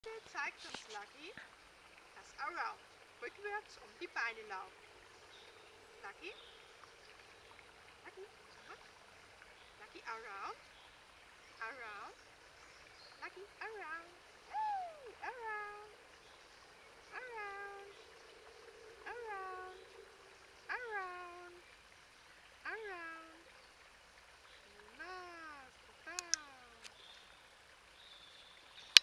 Heute zeigt uns Lucky das Around. Rückwärts um die Beine laufen. Lucky. Lucky. Aha. Lucky Around. Around. Lucky Around.